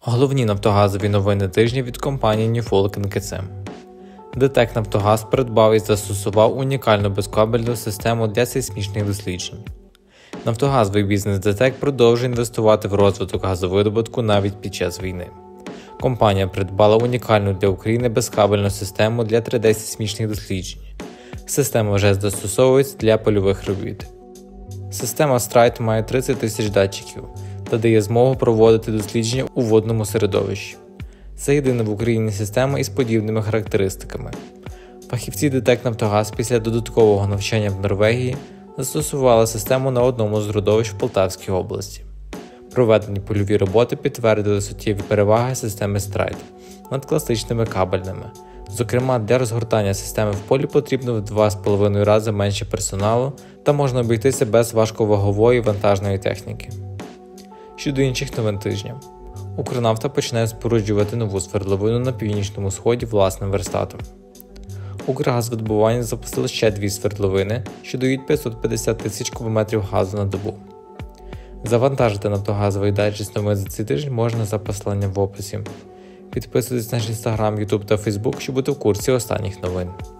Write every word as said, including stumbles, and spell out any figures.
Головні нафтогазові новини тижня від компанії Ньюфолк ен ка це. ДТЕК Нафтогаз придбав і застосував унікальну безкабельну систему для сейсмічних досліджень. Нафтогазовий бізнес ДТЕК продовжує інвестувати в розвиток газовидобутку навіть під час війни. Компанія придбала унікальну для України безкабельну систему для три де-сейсмічних досліджень. Система вже застосовується для польових робіт. Система Stride має тридцять тисяч датчиків та дає змогу проводити дослідження у водному середовищі. Це єдина в Україні система із подібними характеристиками. Фахівці ДТЕК Нафтогаз після додаткового навчання в Норвегії застосували систему на одному з родовищ в Полтавській області. Проведені польові роботи підтвердили суттєві переваги системи Stride над класичними кабельними. Зокрема, для розгортання системи в полі потрібно в два з половиною рази менше персоналу та можна обійтися без важковагової вантажної техніки. Щодо інших новин тижня. Укрнафта почне споруджувати нову свердловину на північному сході власним верстатом. Укргазвидобування запустило ще дві свердловини, що дають п'ятсот п'ятдесят тисяч кубометрів газу на добу. Завантажити нафтогазовий дайджест новин за цей тиждень можна за посиланням в описі. Підписуйтесь на наш інстаграм, ютуб та фейсбук, щоб бути в курсі останніх новин.